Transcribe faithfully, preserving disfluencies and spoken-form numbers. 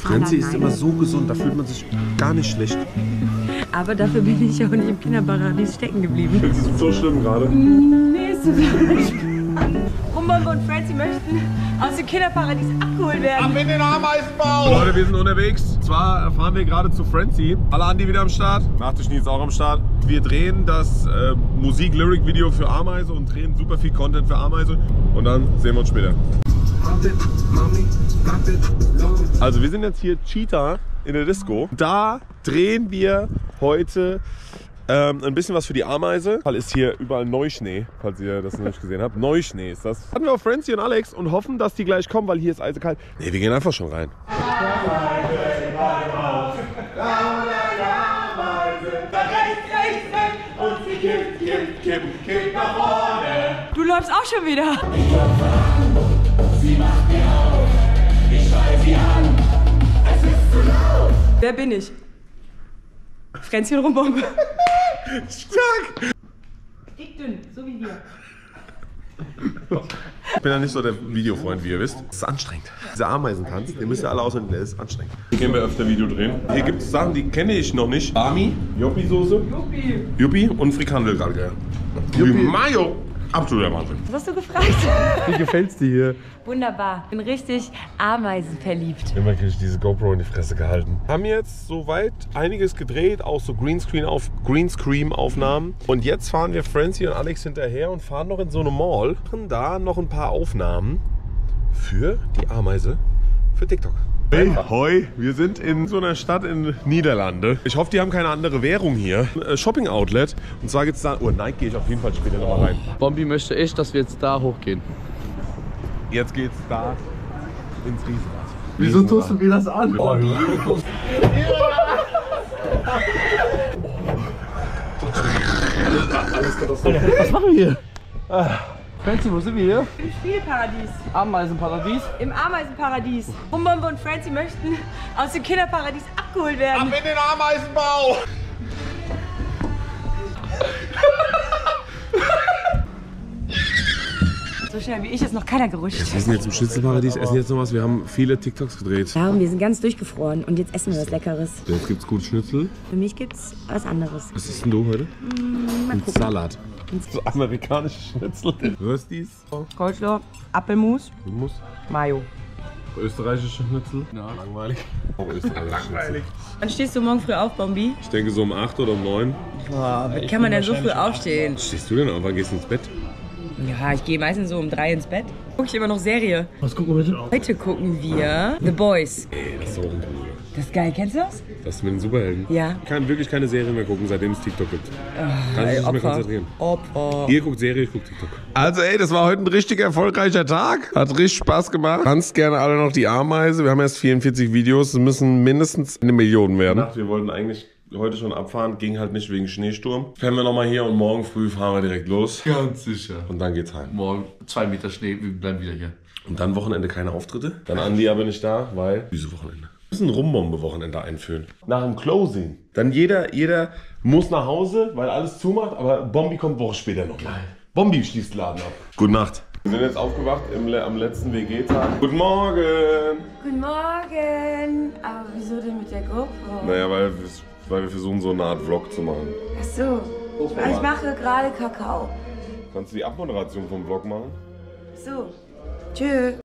Franzi ist immer so gesund, da fühlt man sich gar nicht schlecht. Aber dafür bin ich auch nicht im Kinderparadies stecken geblieben. Findest du es so schlimm gerade? Nee, ist total spannend. Rumbombe und Franzi möchten aus dem Kinderparadies abgeholt werden. Ab in den Ameisenbau! Leute, wir sind unterwegs. Zwar fahren wir gerade zu Franzi. Alle Andi wieder am Start. Nachtischni ist auch am Start. Wir drehen das äh, Musik-Lyric-Video für Ameise und drehen super viel Content für Ameise. Und dann sehen wir uns später. Also wir sind jetzt hier Cheetah in der Disco. Da drehen wir heute ähm, ein bisschen was für die Ameise. Weil ist hier überall Neuschnee, falls ihr das noch nicht gesehen habt. Neuschnee ist das. Hatten wir auf Franzi und Alex und hoffen, dass die gleich kommen, weil hier ist eisekalt. Ne, wir gehen einfach schon rein. Du läufst auch schon wieder. Sie macht mir auf, ich schrei sie an, es ist zu laut. Wer bin ich? Fränzchen Rumbombe. Stark! Dick dünn, so wie wir. Ich bin ja nicht so der Videofreund, wie ihr wisst. Es ist anstrengend. Dieser Ameisentanz, den müsst ihr alle aushalten, der ist anstrengend. Hier gehen wir öfter Video drehen. Hier gibt es Sachen, die kenne ich noch nicht. Barmi, Joppi-Soße, Juppie. Juppie und Frikandel gerade, gell? Juppie Mayo. Absoluter Wahnsinn. Was hast du gefragt? Wie gefällt's dir hier? Wunderbar. Bin richtig ameisenverliebt. Immer kriege ich diese GoPro in die Fresse gehalten. Haben jetzt soweit einiges gedreht, auch so Greenscreen-Auf- Greenscreen-Aufnahmen. Und jetzt fahren wir Franzi und Alex hinterher und fahren noch in so eine Mall. Machen da noch ein paar Aufnahmen für die Ameise für TikTok. Hey, hoi, wir sind in so einer Stadt in Niederlande. Ich hoffe, die haben keine andere Währung hier. Ein Shopping-Outlet. Und zwar gibt es da... Oh, Nike gehe ich auf jeden Fall später nochmal rein. Bombi möchte echt, dass wir jetzt da hochgehen. Jetzt geht's da ins Riesenrad. Wieso tust du mir das an? Oh, Was machen wir hier? Franzi, wo sind wir hier? Im Spielparadies. Ameisenparadies. Im Ameisenparadies. Rumbombe und Franzi möchten aus dem Kinderparadies abgeholt werden. Ab in den Ameisenbau! So schnell wie ich ist noch keiner gerutscht. Wir sind jetzt im Schnitzelparadies, essen jetzt noch was. Wir haben viele TikToks gedreht. Ja, und wir sind ganz durchgefroren und jetzt essen wir was Leckeres. Jetzt gibt's gut Schnitzel. Für mich gibt's was anderes. Was isst denn du heute? Mal Ein gucken. Salat. So amerikanische Schnitzel. Würstis. Coleslaw, Apfelmus, Hummus. Mayo. Österreichische Schnitzel. Ja. Langweilig. Auch österreichische Langweilig. Wann stehst du morgen früh auf, Bombi? Ich denke so um acht oder um neun. Boah, wie kann man denn so früh aufstehen? Stehst du denn auf? Wann gehst du ins Bett? Ja, ich gehe meistens so um drei ins Bett. Guck ich immer noch Serie. Was gucken wir denn auf? Heute gucken wir The Boys. Ey, das ist doch ein Bruder. Das ist geil, kennst du das? Das mit den Superhelden. Ja. Ich kann wirklich keine Serie mehr gucken, seitdem es TikTok gibt. Kann ich Ey, nicht mehr Opfer. konzentrieren. Opfer. Ihr guckt Serie, ich guck TikTok. Also ey, das war heute ein richtig erfolgreicher Tag. Hat richtig Spaß gemacht. Tanzt gerne alle noch die Ameise. Wir haben erst vierundvierzig Videos. Es müssen mindestens eine Million werden. Wir wollten eigentlich heute schon abfahren. Ging halt nicht wegen Schneesturm. Fahren wir nochmal hier und morgen früh fahren wir direkt los. Ganz sicher. Und dann geht's heim. Morgen zwei Meter Schnee, wir bleiben wieder hier. Und dann Wochenende keine Auftritte. Dann Andi aber nicht da, weil diese Wochenende. Wir müssen ein Rumbombe-Wochenende einführen. Nach dem Closing. Dann jeder, jeder muss nach Hause, weil alles zumacht, aber Bombi kommt Woche später noch. Nein. Bombi schließt Laden ab. Gute Nacht. Wir sind jetzt aufgewacht im, am letzten W G-Tag. Guten Morgen. Guten Morgen. Aber wieso denn mit der GoPro? Naja, weil, weil wir versuchen, so eine Art Vlog zu machen. Ach so. Ich mache gerade Kakao. Kannst du die Abmoderation vom Vlog machen? So. Tschö.